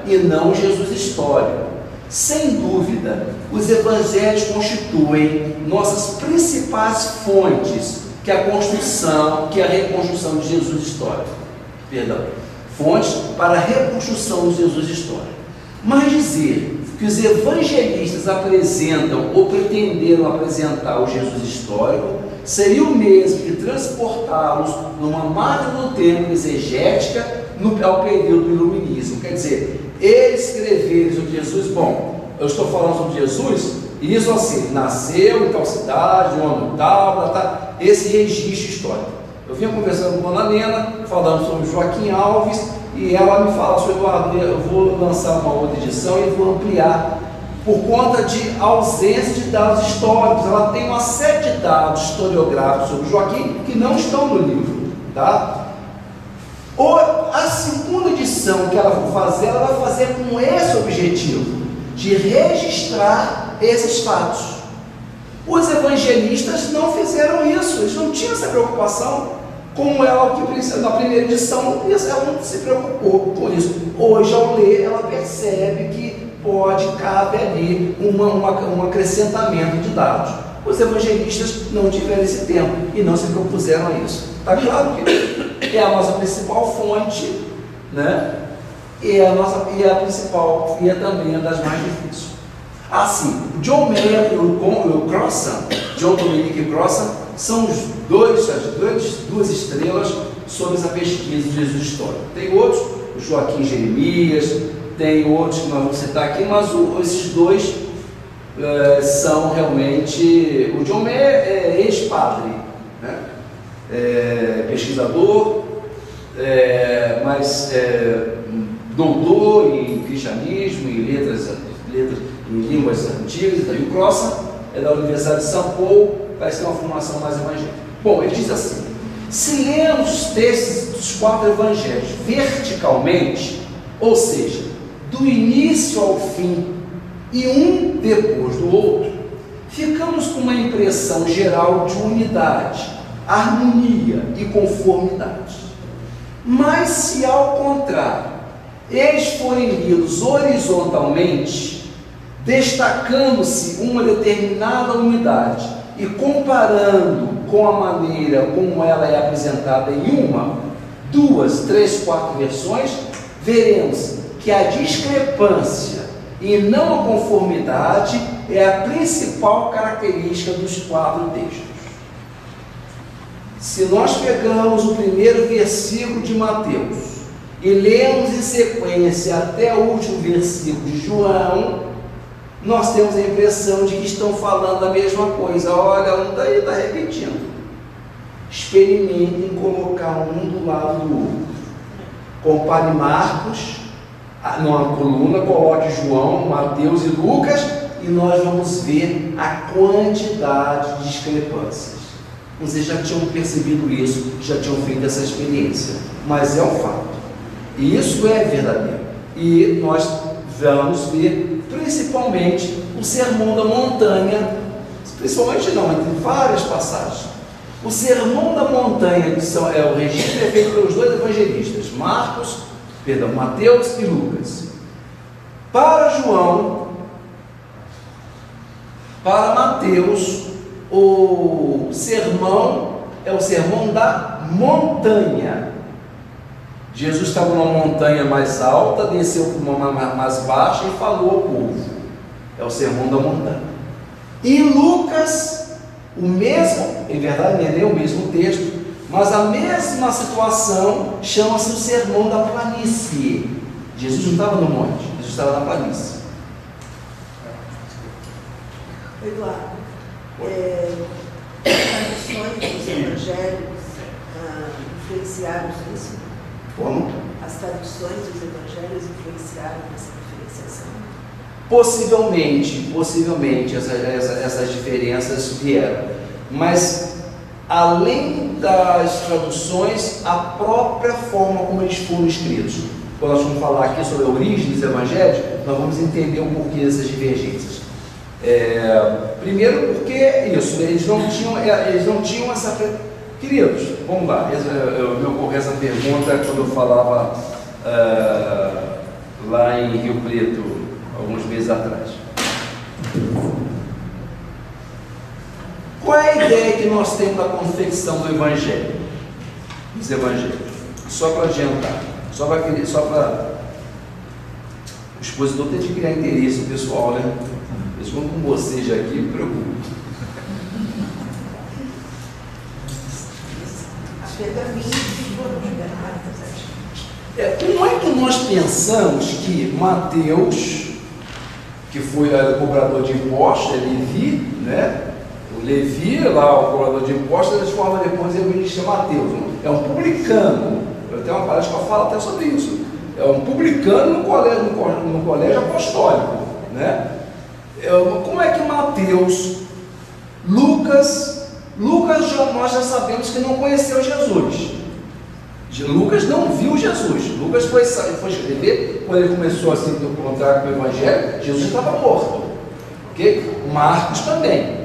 e não o Jesus histórico. Sem dúvida, os evangelhos constituem nossas principais fontes, que é a construção, que é a reconstrução de Jesus histórico. Perdão, fontes para a reconstrução de Jesus histórico. Mas dizer que os evangelistas apresentam ou pretenderam apresentar o Jesus histórico seria o mesmo que transportá-los numa máquina do tempo exegética no, ao período do iluminismo. Quer dizer, eles escreveram sobre Jesus, bom, eu estou falando sobre Jesus, e isso assim, nasceu em tal cidade, um ano tal, tal, esse registro histórico. Eu vinha conversando com a Ana Nena, falando sobre Joaquim Alves, e ela me fala, senhor Eduardo, eu vou lançar uma outra edição e vou ampliar, por conta de ausência de dados históricos. Ela tem uma série de dados historiográficos sobre Joaquim que não estão no livro, tá? Ou a segunda edição que ela for fazer, ela vai fazer com esse objetivo, de registrar esses fatos. Os evangelistas não fizeram isso, eles não tinham essa preocupação, como ela que na primeira edição, ela não se preocupou com isso. Hoje, ao ler, ela percebe que pode, cabe ali uma, uma, um acrescentamento de dados. Os evangelistas não tiveram esse tempo e não se propuseram a isso. Está claro que é a nossa principal fonte, né? E é a, nossa, e é a principal, e é também a das mais difíceis. Assim, o John Mayer e o, o Crossan, John Dominic Crossan, são os dois, as dois, duas estrelas sobre essa pesquisa de Jesus histórico. Tem outros, o Joaquim Jeremias, tem outros que nós vamos citar aqui, mas o, esses dois é, são realmente... O John Mayer é ex-padre, né? É, pesquisador, é, mas é, doutor em cristianismo, em letras, letras em línguas antigas. E o Crossan é da Universidade de São Paulo, parece ter uma formação mais evangélica. Bom, ele diz assim: se lemos os textos dos quatro evangelhos verticalmente, ou seja, do início ao fim, e um depois do outro, ficamos com uma impressão geral de unidade, harmonia e conformidade. Mas se ao contrário, eles forem lidos horizontalmente, destacando-se uma determinada unidade e comparando com a maneira como ela é apresentada em uma, duas, três, quatro versões, veremos que a discrepância e não a conformidade é a principal característica dos quatro textos. Se nós pegamos o primeiro versículo de Mateus e lemos em sequência até o último versículo de João, nós temos a impressão de que estão falando a mesma coisa. Olha, um daí está repetindo. Experimentem colocar um do lado do outro. Compare Marcos numa coluna, coloque João, Mateus e Lucas, e nós vamos ver a quantidade de discrepâncias. Vocês já tinham percebido isso, já tinham feito essa experiência, mas é um fato. E isso é verdadeiro. E nós vamos ver principalmente o Sermão da Montanha, principalmente não, entre várias passagens. O Sermão da Montanha, que são, é o registro é feito pelos dois evangelistas, Marcos, perdão, Mateus e Lucas. Para João, para Mateus, o sermão é o Sermão da Montanha. Jesus estava numa montanha mais alta, desceu para uma mais baixa e falou ao povo. É o Sermão da Montanha. E Lucas, o mesmo, em verdade não é nem o mesmo texto, mas a mesma situação, chama-se o Sermão da Planície. Jesus não estava no monte, Jesus estava na planície. Eduardo, é, as traduções dos evangelhos ah, influenciaram isso? Como? As traduções dos evangelhos influenciaram essa diferenciação? Possivelmente, possivelmente essa, essa, essas diferenças vieram, mas além das traduções, a própria forma como eles foram escritos. Quando nós vamos falar aqui sobre a origem dos evangelhos, nós vamos entender um pouquinho dessas divergências. É, primeiro porque isso, eles não tinham, eles não tinham essa... Queridos, vamos lá, me ocorreu essa pergunta quando eu falava uh, lá em Rio Preto, alguns meses atrás. Qual é a ideia que nós temos da confecção do Evangelho? Dos Evangelhos. Só para adiantar, só para só para o expositor ter de criar interesse pessoal, né? Eles vão com você já aqui, me preocupa. As pergaminhos foram liberadas. É, como é que nós pensamos que Mateus, que foi o cobrador de impostos, é Levi, né? O Levi, lá, o cobrador de impostos, transforma depois em evangelista Mateus. É um publicano. Eu tenho uma palestra que eu falo até sobre isso. É um publicano no colégio, no, no colégio apostólico, né? É, como é que Mateus, Lucas, Lucas já, nós já sabemos que não conheceu Jesus. Lucas não viu Jesus. Lucas foi, foi escrever quando ele começou a se encontrar com o Evangelho. Jesus estava morto, ok? Marcos também.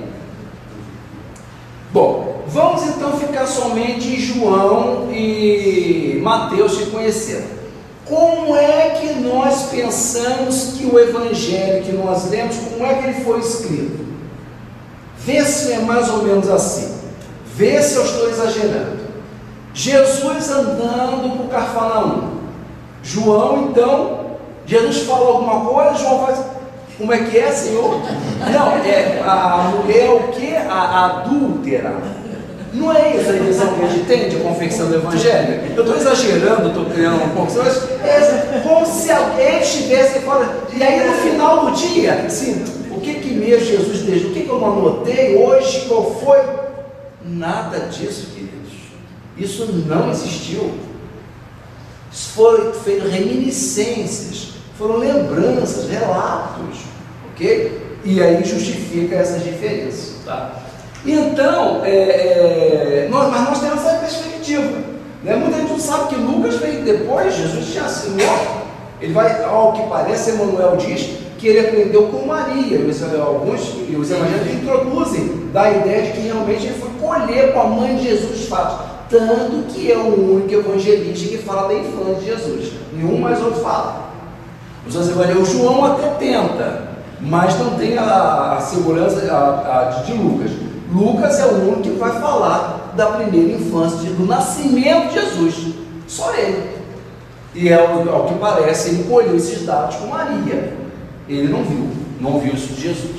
Bom, vamos então ficar somente em João e Mateus se conheceram. Como é que nós pensamos que o Evangelho que nós lemos, como é que ele foi escrito? Vê se é mais ou menos assim. Vê se eu estou exagerando. Jesus andando por Cafarnaum. João, então, Jesus fala alguma coisa, João faz, como é que é, Senhor? Não, é a mulher o que? A adúltera. Não é essa a visão que a gente tem de confecção do Evangelho? Eu estou exagerando, estou criando um pouco, mas é como se alguém estivesse fora. E aí no final do dia, assim, o que que mesmo Jesus deixou? O que que eu anotei hoje? Qual foi? Nada disso, queridos. Isso não existiu. Isso foram feitas reminiscências, foram lembranças, relatos, ok? E aí justifica essas diferenças, tá? Então, é, é, nós, mas nós temos essa perspectiva, né? Muita gente não sabe que Lucas veio depois, Jesus tinha sido morto. Ele vai, ao que parece, Emmanuel diz que ele aprendeu com Maria. Os, alguns e os evangelhos introduzem da ideia de que realmente ele foi colher com a mãe de Jesus os fatos. Tanto que é o único evangelista que fala da infância de Jesus. Nenhum mais outro fala. Os outros evangelhos, João até tenta, mas não tem a, a segurança a, a de, de Lucas. Lucas é o único que vai falar da primeira infância, de, do nascimento de Jesus. Só ele. E é ao, ao que parece, ele colheu esses dados com Maria. Ele não viu, não viu isso de Jesus.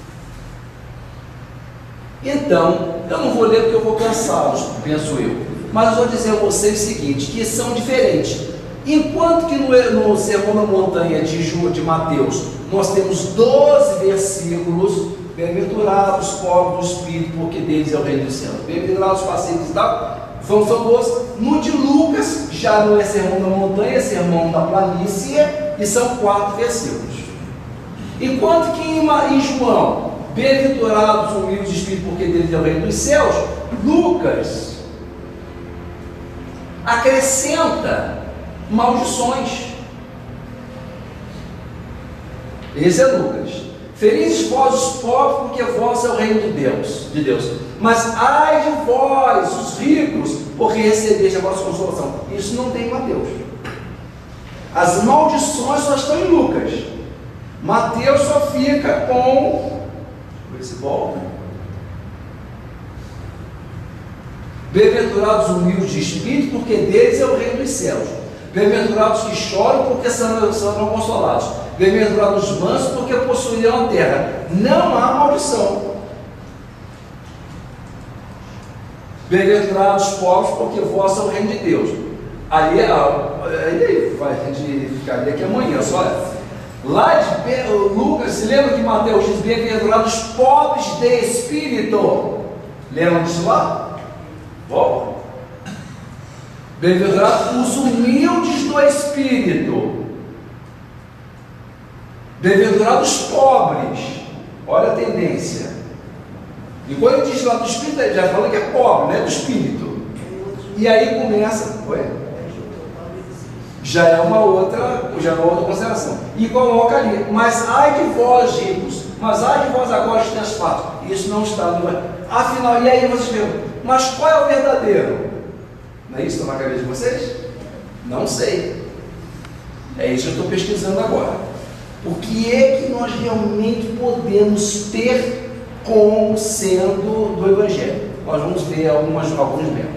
Então, eu não vou ler porque eu vou cansá-los, penso eu. Mas eu vou dizer a vocês o seguinte, que são diferentes. Enquanto que no, no Sermão da Montanha de, Ju, de Mateus, nós temos doze versículos, bem-aventurados os pobres do espírito, porque deles é o reino dos céus. Bem-aventurados os pacíficos e tal, são doze. No de Lucas, já não é Sermão da Montanha, é Sermão da Planície, e são quatro versículos. Enquanto que em, em João, bem-aventurados os humildes de espírito, porque deles é o reino dos céus, Lucas acrescenta maldições. Esse é Lucas. Felizes vós os pobres, porque vós é o reino de Deus, de Deus. Mas ai de vós, os ricos, porque recebeste a vossa consolação. Isso não tem em Mateus. As maldições só estão em Lucas. Mateus só fica com esse volta. Bem-aventurados os humildes de espírito, porque deles é o reino dos céus. Bem-aventurados que choram, porque serão, serão consolados. Bem-aventurados os mansos, porque possuirão a terra. Não há maldição. Bem-aventurados os pobres, porque vosso é o reino de Deus. Ali, aí vai, a gente ficaria aqui amanhã, só. Lá de Lucas, se lembra que Mateus diz: bem-aventurados os pobres de espírito. Lembram disso lá? Bom. Bem-aventurados os humildes do espírito. Bem-aventurados os pobres. Olha a tendência. E quando ele diz lá do espírito, ele já fala que é pobre, não é do espírito. E aí começa. Ué? Já é uma outra, já é uma outra consideração. E coloca ali, mas ai de vós, ricos, mas ai de vós agora que tenhas fato. Isso não está no. Afinal, e aí vocês perguntam, mas qual é o verdadeiro? Não é isso que está na cabeça de vocês? Não sei. É isso que eu estou pesquisando agora. O que é que nós realmente podemos ter como sendo do Evangelho? Nós vamos ver algumas, alguns métodos.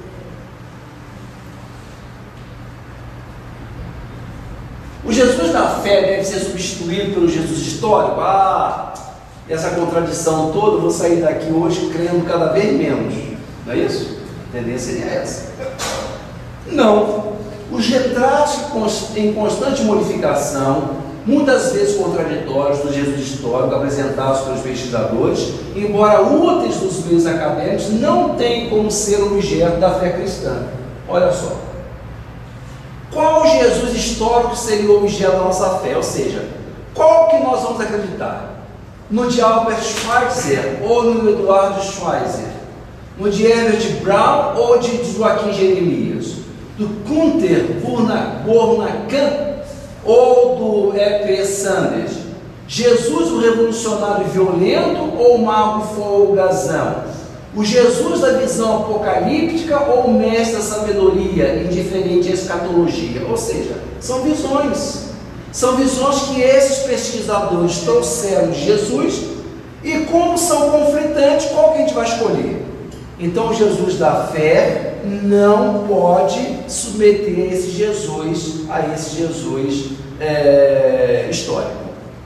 O Jesus da fé deve ser substituído pelo Jesus histórico? Ah, essa contradição toda, eu vou sair daqui hoje crendo cada vez menos. Não é isso? A tendência seria essa. Não. Os retratos em constante modificação, muitas vezes contraditórios do Jesus histórico apresentados pelos pesquisadores, embora úteis nos meios acadêmicos, não têm como ser objeto da fé cristã. Olha só. Qual Jesus histórico seria o objeto da nossa fé? Ou seja, qual que nós vamos acreditar? No de Albert Schweitzer ou no Eduardo Schweitzer? No de Herbert Brown ou de Joaquim Jeremias? Do Gunther Burnakan ou do E P Sanders? Jesus o revolucionário violento ou o mago folgazão? O Jesus da visão apocalíptica ou o mestre da sabedoria, indiferente à escatologia? Ou seja, são visões. São visões que esses pesquisadores trouxeram de Jesus, e como são conflitantes, qual que a gente vai escolher? Então o Jesus da fé não pode submeter esse Jesus a esse Jesus é, histórico.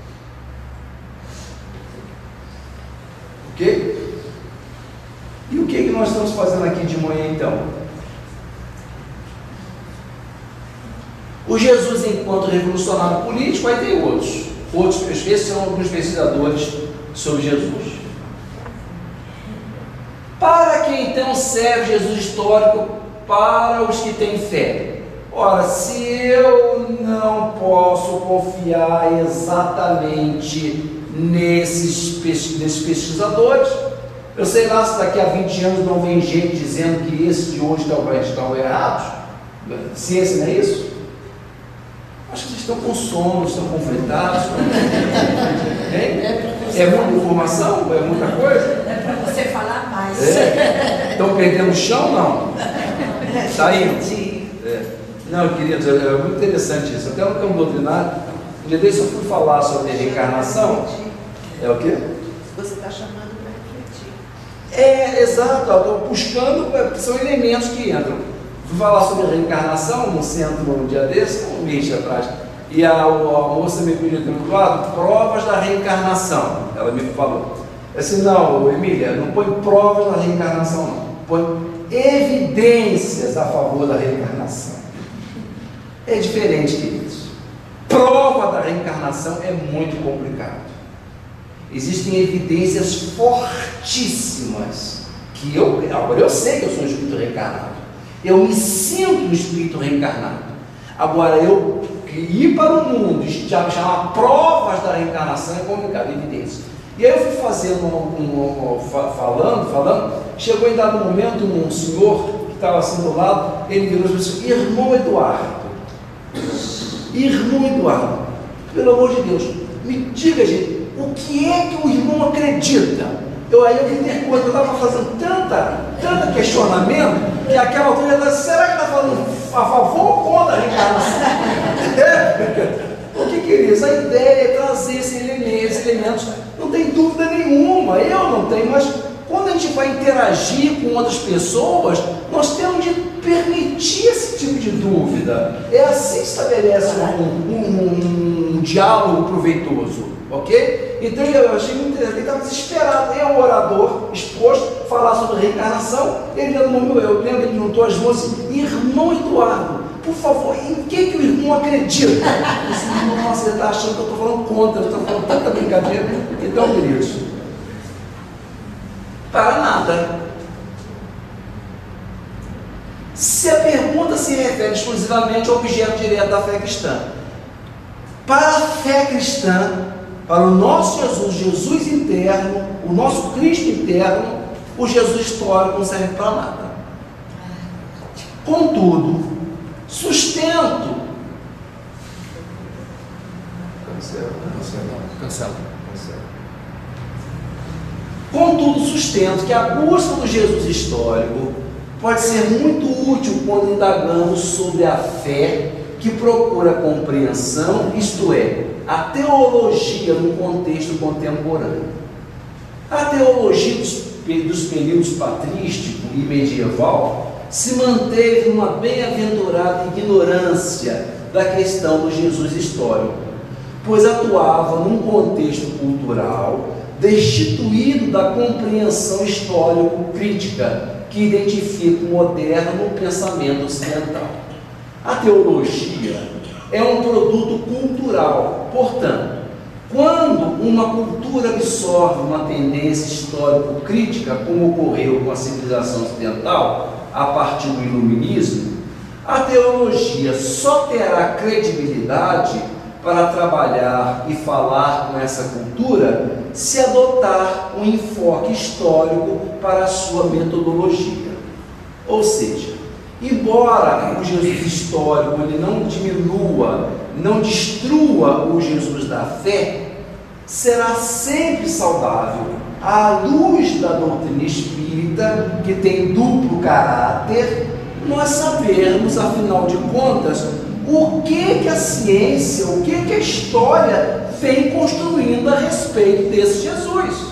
Ok? E o que, que nós estamos fazendo aqui de manhã então? O Jesus enquanto revolucionário político, aí tem outros. Outros, esses são alguns pesquisadores sobre Jesus. Para que então serve Jesus histórico para os que têm fé? Ora, se eu não posso confiar exatamente nesses, nesses pesquisadores, eu sei lá se daqui a vinte anos não vem gente dizendo que esse de hoje talvez estão errados. Ciência não é isso? Acho que vocês estão com sono, estão conflitados. É, é muita informação? É muita coisa? É para você falar mais. É. Estão perdendo o chão? Não. Está indo. É. Não, queridos, é muito interessante isso. Até no campo doutrinário, um dia desse eu fui falar sobre a reencarnação. É o quê? Você está chamando para refletir. É, exato. Estou buscando, porque são elementos que entram. Fui falar sobre a reencarnação no centro um dia desse, um mês atrás, e a, a moça me pediu do lado provas da reencarnação. Ela me falou assim: não, Emília, não põe provas da reencarnação, não, põe evidências a favor da reencarnação. É diferente, queridos. Prova da reencarnação é muito complicado. Existem evidências fortíssimas que eu, agora eu sei que eu sou um espírito reencarnado. Eu me sinto um espírito reencarnado. Agora, eu ir para o mundo e chamar provas da reencarnação é complicado, evidência. E aí eu fui fazendo, um, um, um, falando, falando, chegou em dado momento um senhor que estava assim do lado, ele virou e disse: irmão Eduardo, irmão Eduardo, pelo amor de Deus, me diga, gente, o que é que o irmão acredita? Eu aí eu entendi coisa, eu estava fazendo tanta, tanto questionamento, que aquela altura eu disse: será que está falando a favor ou contra a reencarnação? O que que é isso? A ideia é trazer esses elementos, esses elementos, não tem dúvida nenhuma, eu não tenho, mas quando a gente vai interagir com outras pessoas, nós temos de permitir esse tipo de dúvida. É assim que estabelece um, um, um, um diálogo proveitoso, ok? Então eu achei muito interessante, ele estava desesperado, eu, o orador, exposto, falar sobre reencarnação, ele dando nome, eu lembro que ele juntou as mãos assim: irmão Eduardo, por favor, em que, que o irmão acredita? Eu disse: nossa, ele está achando que eu estou falando contra, eu estou falando tanta brincadeira. Então, queridos, para nada. Se a pergunta se refere exclusivamente ao objeto direto da fé cristã, para a fé cristã, para o nosso Jesus, Jesus interno, o nosso Cristo interno, o Jesus histórico não serve para nada. Contudo, sustento. Cancela, cancela, cancela, cancela. Contudo, sustento que a busca do Jesus histórico pode ser muito útil quando indagamos sobre a fé que procura compreensão, isto é, a teologia no contexto contemporâneo. A teologia dos, dos períodos patrístico e medieval se manteve numa bem-aventurada ignorância da questão do Jesus histórico, pois atuava num contexto cultural destituído da compreensão histórico-crítica que identifica o moderno pensamento ocidental. A teologia é um produto cultural, portanto, quando uma cultura absorve uma tendência histórico-crítica, como ocorreu com a civilização ocidental a partir do iluminismo, a teologia só terá credibilidade para trabalhar e falar com essa cultura se adotar um enfoque histórico para a sua metodologia. Ou seja, embora o Jesus histórico ele não diminua, não destrua o Jesus da fé, será sempre saudável, à luz da doutrina espírita, que tem duplo caráter, nós sabermos, afinal de contas, o que, que a ciência, o que, que a história vem construindo a respeito desse Jesus.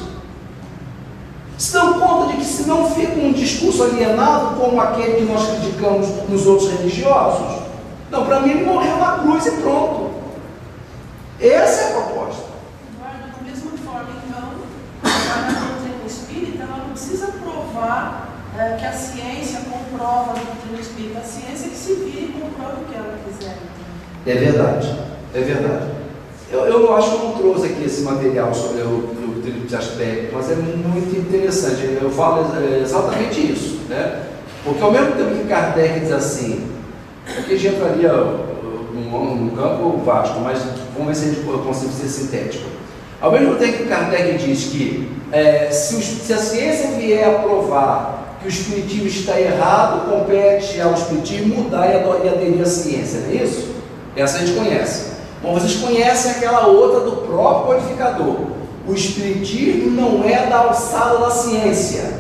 Se dão conta de que se não fica um discurso alienado como aquele que nós criticamos nos outros religiosos? Não, para mim ele morreu na cruz e pronto. Essa é a proposta. Eduardo, da mesma forma, então, a doutrina espírita ela não precisa provar é, que a ciência comprova a doutrina espírita. A ciência que se vira e comprova o que ela quiser. É verdade, é verdade. Eu, eu acho que eu não trouxe aqui esse material sobre o, o triplo aspecto, mas é muito interessante. Eu falo exatamente isso, né? Porque ao mesmo tempo que Kardec diz assim, aqui a gente entraria num, num campo vasto, mas vamos ver se a gente consegue ser sintético. Ao mesmo tempo que Kardec diz que é, se, os, se a ciência vier a provar que o espiritismo está errado, compete ao espiritismo mudar e aderir à ciência, não é isso? Essa a gente conhece. Bom, vocês conhecem aquela outra do próprio codificador. O espiritismo não é da alçada da ciência.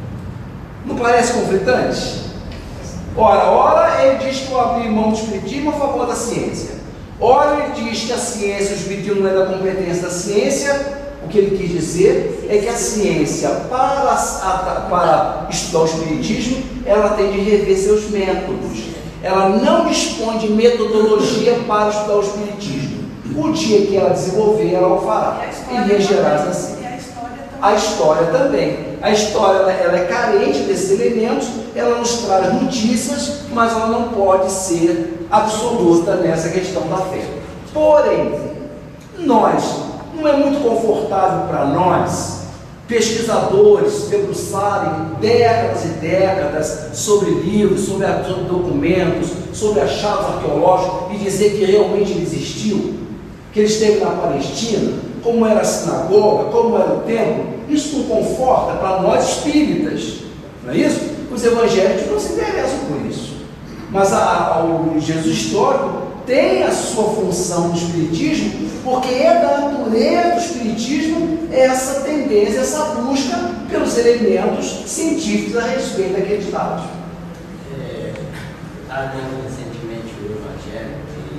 Não parece conflitante? Ora, ora ele diz que eu abri mão do espiritismo a favor da ciência. Ora ele diz que a ciência, o espiritismo não é da competência da ciência. O que ele quis dizer é que a ciência, para, para estudar o espiritismo, ela tem de rever seus métodos. Ela não dispõe de metodologia para estudar o espiritismo. O dia que ela desenvolver, ela o fará. Em Linhas Gerais, assim. A história também. A história ela, ela é carente desses elementos, ela nos traz notícias, mas ela não pode ser absoluta nessa questão da fé. Porém, nós, não é muito confortável para nós, pesquisadores, debruçarem décadas e décadas sobre livros, sobre, sobre documentos, sobre achados arqueológicos e dizer que realmente ele existiu, que ele esteve na Palestina, como era a sinagoga, como era o templo. Isso não conforta para nós espíritas, não é isso? Os evangélicos não se interessam por isso, mas a, a, o Jesus histórico tem a sua função no espiritismo, porque é da natureza do espiritismo essa tendência, essa busca pelos elementos científicos a respeito daqueles dados. É, estava lendo recentemente o Evangelho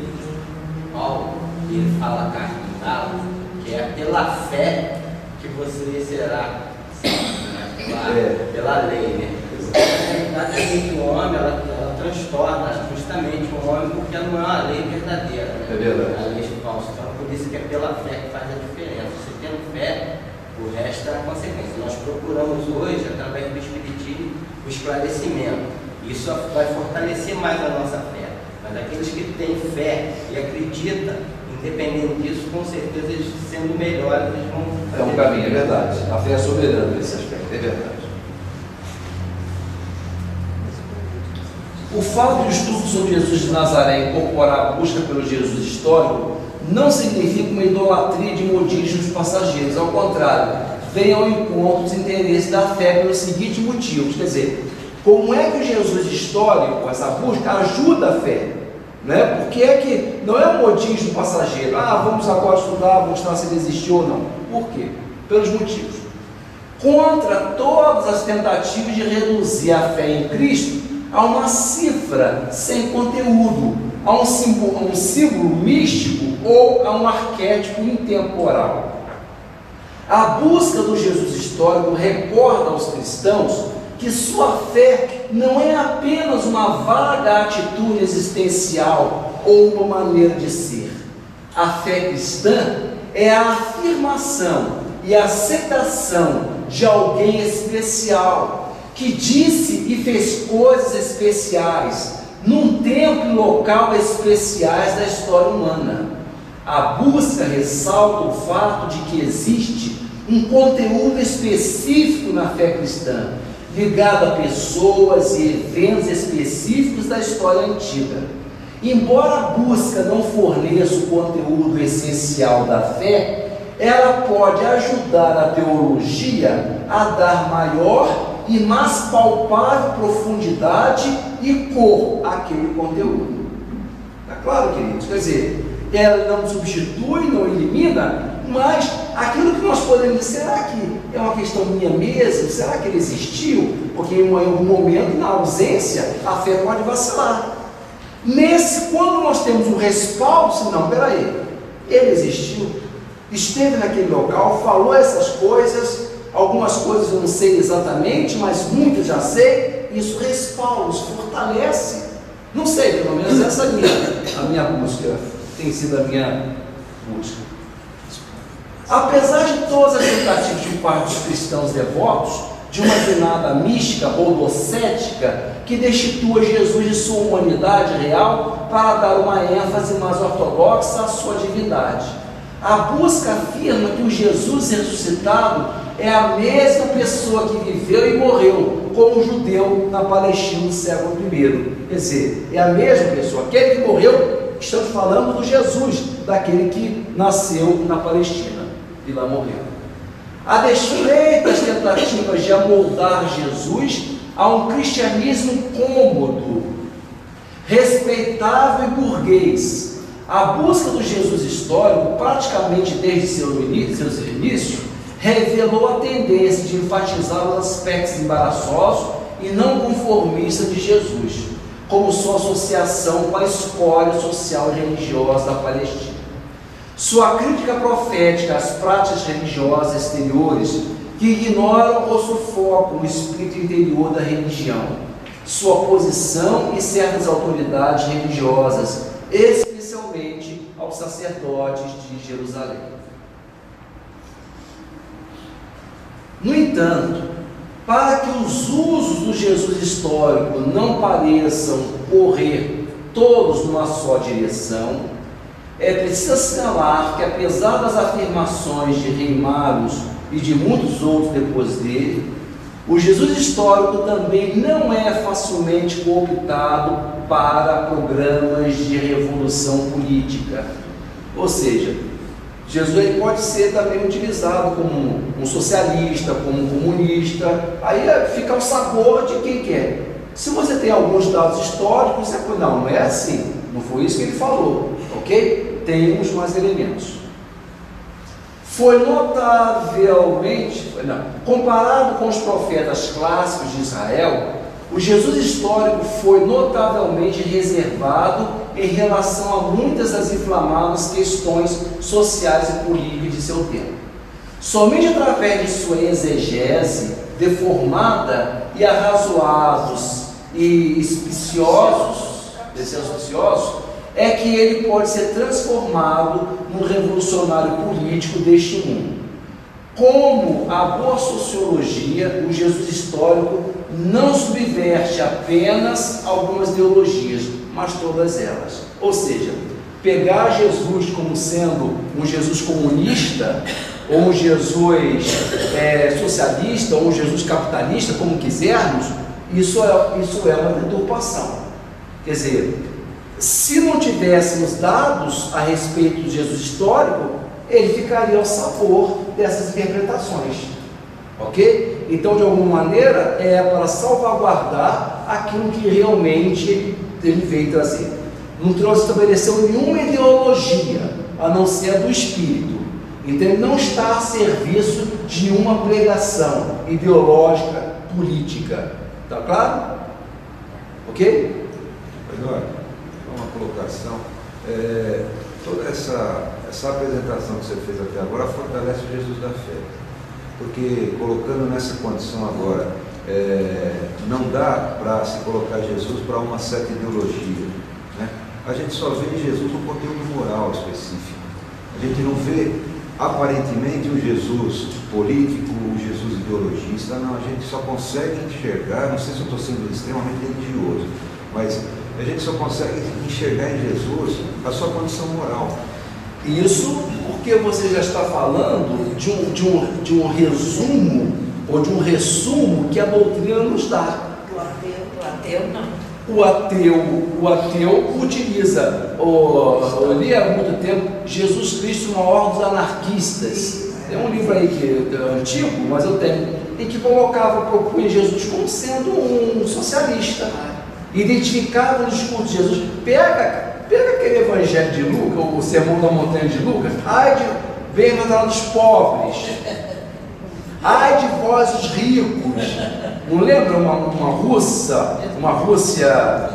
de Paulo, e ele fala a carta de Gálatas, que é pela fé que você será salvo, né? pela, é. pela lei, né? Exatamente, o homem, ela, ela transtorna justamente o homem, porque não é uma lei verdadeira, né? É verdade. A lei falsa. Então, por isso que é pela fé que faz a diferença. Você tendo fé, o resto é a consequência. Nós procuramos hoje, através do Espiritismo, o esclarecimento. Isso vai fortalecer mais a nossa fé. Mas aqueles que têm fé e acreditam, independente disso, com certeza, eles sendo melhores, eles vão... É um caminho, é verdade. A fé é soberana nesse aspecto, é verdade. O fato de o estudo sobre Jesus de Nazaré incorporar a busca pelo Jesus histórico não significa uma idolatria de modismos passageiros. Ao contrário, vem ao encontro dos interesses da fé pelos seguintes motivos. Quer dizer, como é que o Jesus histórico, essa busca, ajuda a fé? Né? Porque é que não é um modismo passageiro. Ah, vamos agora estudar, mostrar se ele existiu ou não. Por quê? Pelos motivos. Contra todas as tentativas de reduzir a fé em Cristo a uma cifra sem conteúdo, a um símbolo, a um símbolo místico ou a um arquétipo intemporal. A busca do Jesus histórico recorda aos cristãos que sua fé não é apenas uma vaga atitude existencial ou uma maneira de ser. A fé cristã é a afirmação e a aceitação de alguém especial, que disse e fez coisas especiais, num tempo e local especiais da história humana. A busca ressalta o fato de que existe um conteúdo específico na fé cristã, ligado a pessoas e eventos específicos da história antiga. Embora a busca não forneça o conteúdo essencial da fé, ela pode ajudar a teologia a dar maior e mais palpável profundidade e cor àquele conteúdo. Está claro, queridos? Quer dizer, ela não substitui, não elimina, mas aquilo que nós podemos dizer, será que é uma questão minha mesmo? Será que ele existiu? Porque em algum momento, na ausência, a fé pode vacilar. Nesse, quando nós temos um respaldo, se não, peraí, ele existiu, esteve naquele local, falou essas coisas, algumas coisas eu não sei exatamente, mas muitas já sei, isso respalda, isso fortalece. Não sei, pelo menos essa é a minha, a minha busca, tem sido a minha busca. Apesar de todas as tentativas de parte dos cristãos devotos, de uma guinada mística ou docética que destitua Jesus de sua humanidade real para dar uma ênfase mais ortodoxa à sua divindade. A busca afirma que o Jesus ressuscitado é a mesma pessoa que viveu e morreu como judeu na Palestina no século primeiro. Quer dizer, é a mesma pessoa. Aquele que morreu, estamos falando do Jesus, daquele que nasceu na Palestina e lá morreu. A desfeita das tentativas de amoldar Jesus a um cristianismo cômodo, respeitável e burguês, a busca do Jesus histórico, praticamente desde seu início, seus inícios, revelou a tendência de enfatizar os aspectos embaraçosos e não conformistas de Jesus, como sua associação com a escória social e religiosa da Palestina. Sua crítica profética às práticas religiosas exteriores que ignoram ou sufocam o espírito interior da religião, sua oposição e certas autoridades religiosas, especialmente aos sacerdotes de Jerusalém. No entanto, para que os usos do Jesus histórico não pareçam correr todos numa só direção, é preciso assinalar que, apesar das afirmações de Rei Magos e de muitos outros depois dele, o Jesus histórico também não é facilmente cooptado para programas de revolução política. Ou seja, Jesus ele pode ser também utilizado como um socialista, como um comunista, aí fica o sabor de quem quer. Se você tem alguns dados históricos, você pode, não, não é assim, não foi isso que ele falou, ok? Temos mais elementos. Foi notavelmente, não, comparado com os profetas clássicos de Israel, o Jesus histórico foi notavelmente reservado em relação a muitas das inflamadas questões sociais e políticas de seu tempo. Somente através de sua exegese deformada e arrazoados e auspiciosos, auspiciosos, é que ele pode ser transformado num revolucionário político deste mundo. Como a boa sociologia, o Jesus histórico não subverte apenas algumas ideologias, mas todas elas. Ou seja, pegar Jesus como sendo um Jesus comunista, ou um Jesus é, socialista, ou um Jesus capitalista, como quisermos, isso é, isso é uma deturpação. Quer dizer, se não tivéssemos dados a respeito do Jesus histórico, ele ficaria ao sabor dessas interpretações, ok? Então, de alguma maneira, é para salvaguardar aquilo que realmente ele, ele veio trazer. Não trouxe, estabeleceu nenhuma ideologia, a não ser a do Espírito. Então, ele não está a serviço de uma pregação ideológica, política. Está claro? Ok? Eduardo, uma colocação. É, toda essa, essa apresentação que você fez até agora fortalece o Jesus da fé. Porque colocando nessa condição agora, é, não dá para se colocar Jesus para uma certa ideologia, né? A gente só vê em Jesus um conteúdo moral específico. A gente não vê aparentemente o Jesus político, o Jesus ideologista. Não, a gente só consegue enxergar, não sei se eu estou sendo extremamente religioso, mas a gente só consegue enxergar em Jesus a sua condição moral. Isso porque você já está falando de um, de um, de um resumo ou de um resumo que a doutrina nos dá. O ateu, o ateu não. O ateu, o ateu utiliza, oh, eu li há muito tempo, Jesus Cristo na Ordem dos Anarquistas. Tem um livro aí que é antigo, mas eu tenho, em que colocava, propunha Jesus como sendo um socialista. Identificava o discurso de Jesus. Pega, pega aquele evangelho de Lucas, o Sermão da Montanha de Lucas. Ai de bem-aventurados dos pobres, ai de vós os ricos. Não lembra uma, uma Rússia, uma Rússia,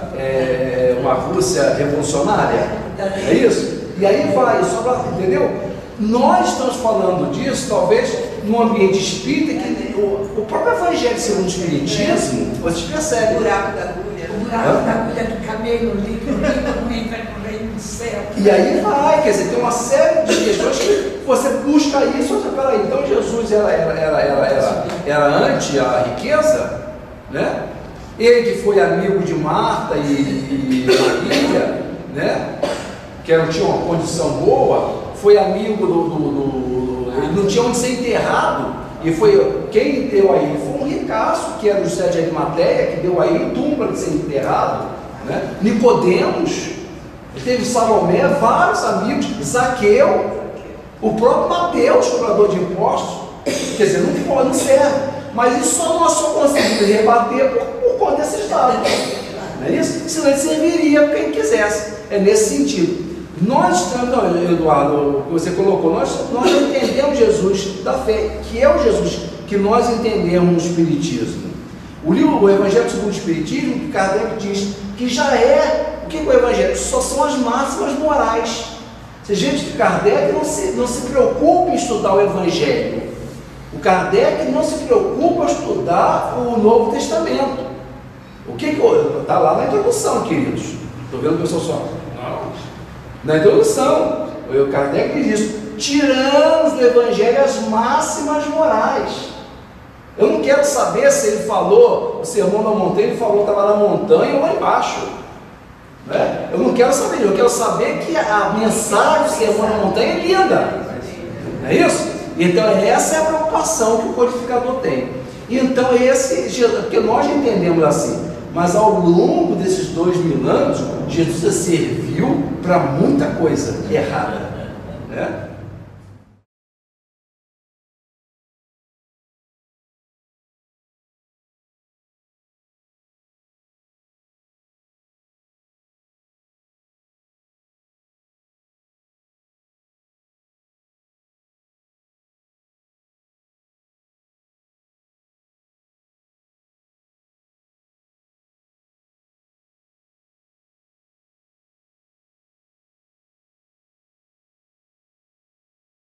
é, uma Rússia revolucionária? É isso? E aí vai, só pra, entendeu? Nós estamos falando disso, talvez, num ambiente espírita, que o, o próprio Evangelho segundo o Espiritismo, vocês percebem. O buraco da agulha. O buraco da agulha do camelo, o rico não entra no reino do céu. E aí vai, quer dizer, tem uma série de questões que você busca isso. Você, peraí, então Jesus era, era, era, era, era, era anti a riqueza, né? Ele que foi amigo de Marta e, e Maria, né? Que era, tinha uma condição boa, foi amigo do, do, do, do. Ele não tinha onde ser enterrado, e foi. Quem deu a ele foi um ricaço, que era o José de Arimateia, que deu a ele o túmulo para ser enterrado, né? Nicodemos, teve Salomé, vários amigos, Zaqueu, o próprio Mateus, cobrador de impostos. Quer dizer, não pode, não serve. Mas isso só nós só conseguimos rebater por, por conta desses dados. Não é isso? Senão ele serviria para quem quisesse. É nesse sentido. Nós estamos, não, Eduardo, você colocou, nós, nós entendemos Jesus da fé, que é o Jesus que nós entendemos no Espiritismo. O livro, o Evangelho segundo o Espiritismo, que Kardec diz que já é, o que é o Evangelho? Só são as máximas morais. Se a gente, Kardec não se, não se preocupa em estudar o Evangelho. O Kardec não se preocupa em estudar o Novo Testamento. O que que está lá na introdução, queridos? Estou vendo o pessoal só. Não. Na introdução, o Kardec diz isso. Tiramos do Evangelho as máximas morais. Eu não quero saber se ele falou, o Sermão da Montanha, ele falou que estava na montanha ou lá embaixo. Né? Eu não quero saber, eu quero saber que a mensagem do Sermão da Montanha é linda. Não é isso? Então essa é a preocupação que o codificador tem. Então esse, porque nós entendemos assim, mas ao longo desses dois mil anos, Jesus serviu para muita coisa errada, né?